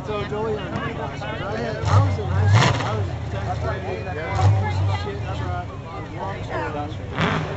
told Joey I was in high school. I was 10th grade. I got a piece of shit truck. Long story.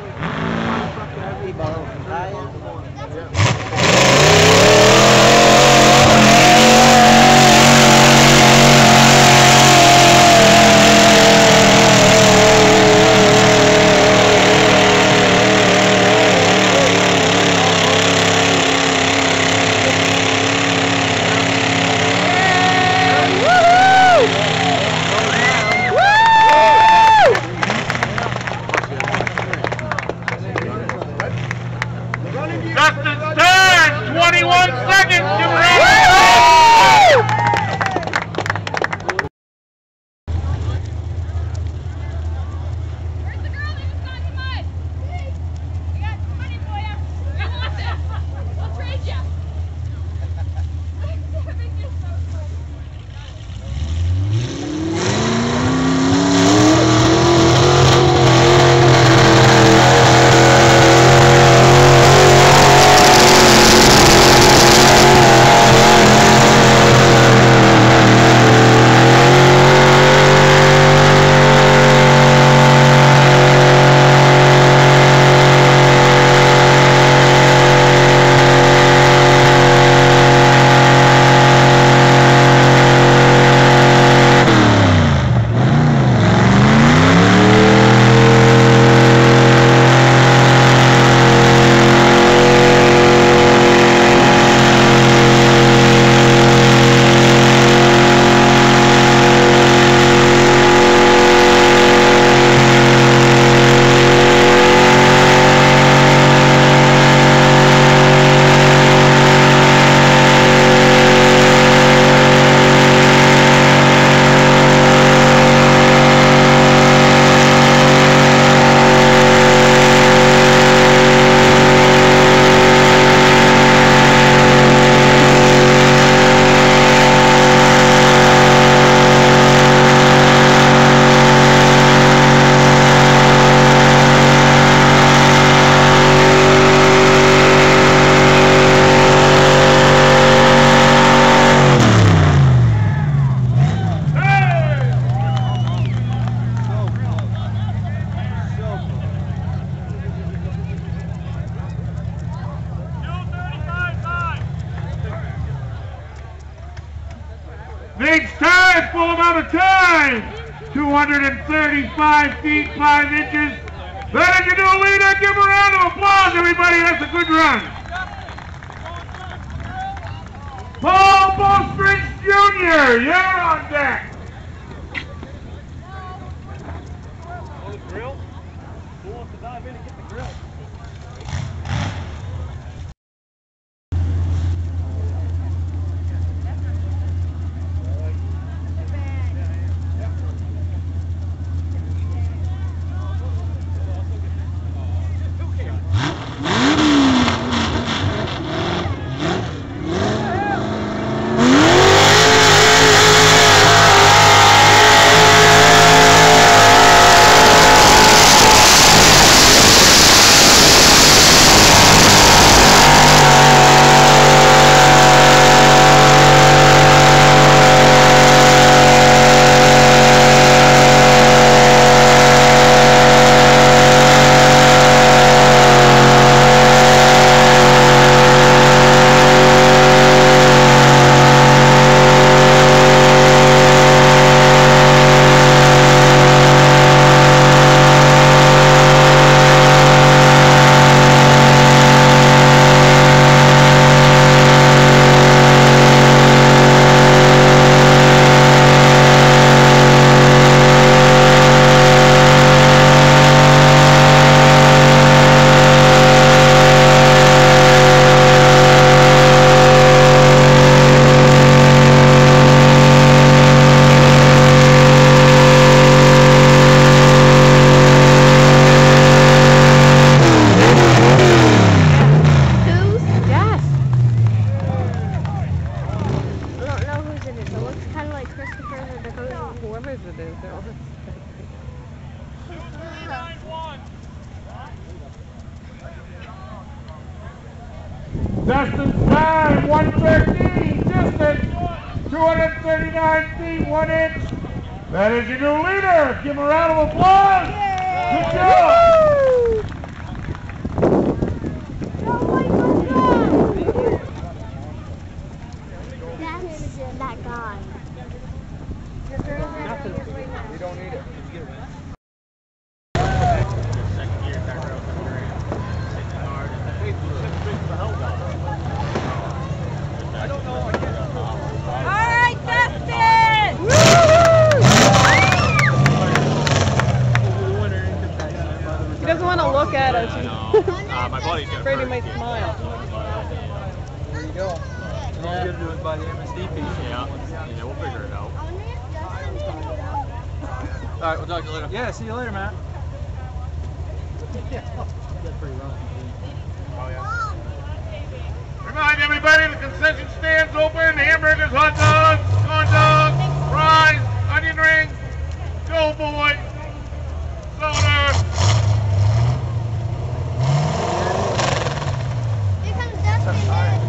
Dustin Trott, 21 seconds to run. Where's the girl that just got in mud? We got some money for you. We want this. We'll trade you. Thank you so much. Nate's time, full amount of time. 235 feet, 5 inches. That is your new leader. Give him a round of applause, everybody. That's a good run. Paul Bowstring Jr., you're on deck. Oh, the grill? Who wants to dive in and get the grill? Dustin's time, 113. Dustin. 239 feet, 1 inch. That is your new leader. Give him a round of applause. Good job. That's that guy. You don't need it. Alright, Dustin! He doesn't want to look at us. My buddy's got Afraid he might smile. There you go. And all you gotta do is buy the MSD piece. Yeah, we'll figure it out. Alright, we'll talk to you later. Yeah, see you later, Matt. That's pretty rough. Remind everybody the concession stand's open. Hamburgers, hot dogs, corn dogs, fries, onion rings, go boy, soda. Here comes Dustin.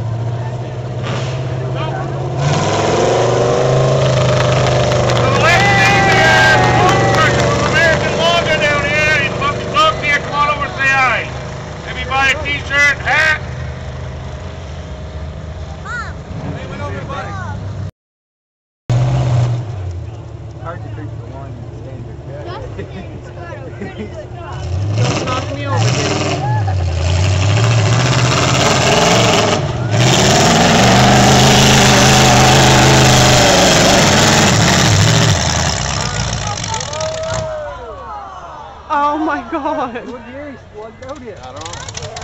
So the last thing we have is food truck from American Lager down here. He's supposed to talk to you. Come on over and say hi. Maybe buy a t-shirt, hat. Hard to pick the one standard. Dustin's got a pretty good job. Don't knock me over, dude. Oh my God. What year he's plugged out here? I don't know.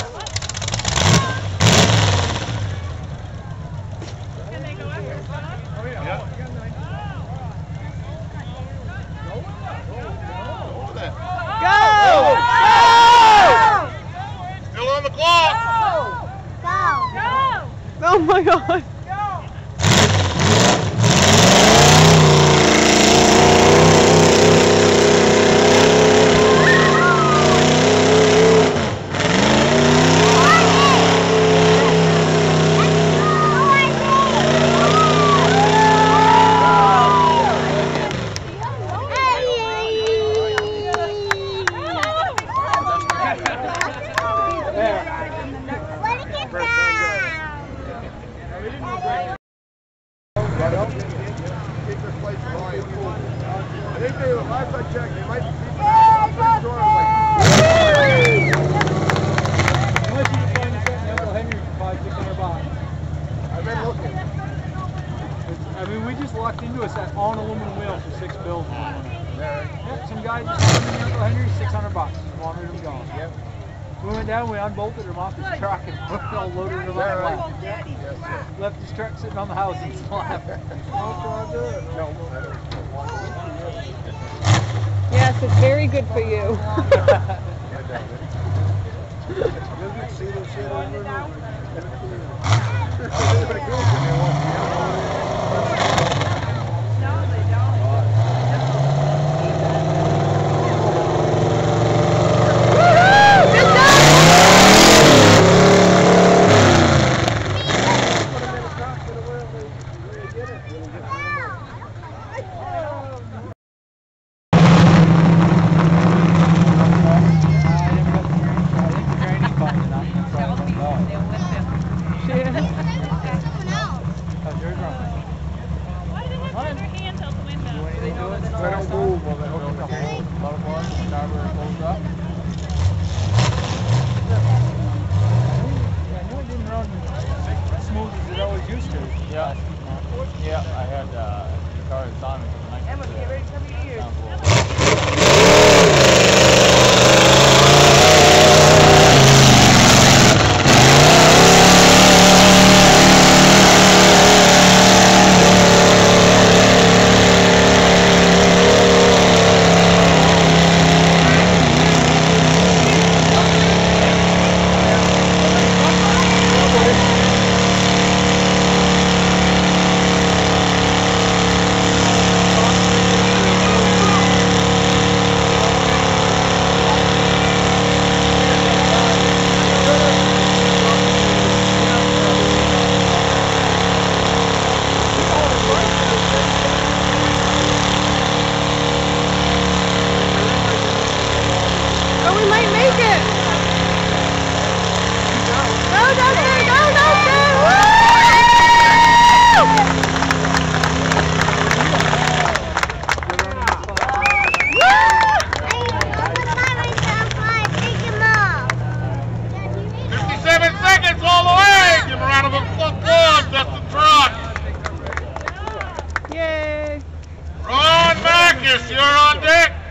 Go! Still on the clock. Go. Oh my God. I think they, last I checked, they might be keeping Unless you can find yourself in Uncle Henry for $500-600. I've been looking. I mean, we just locked into us at on aluminum wheels for 6 bills. Yep, some guy just wanted me Uncle Henry $600. Wanted him gone. Yep. We went down, we unbolted him off his truck and put it all loaded him up. Left his truck sitting on the house and slapped. Yes, it's very good for you. See this shit over and over. Yeah, I had the car that's on it. Emma, get ready to come to your ears. Marcus, you're on deck.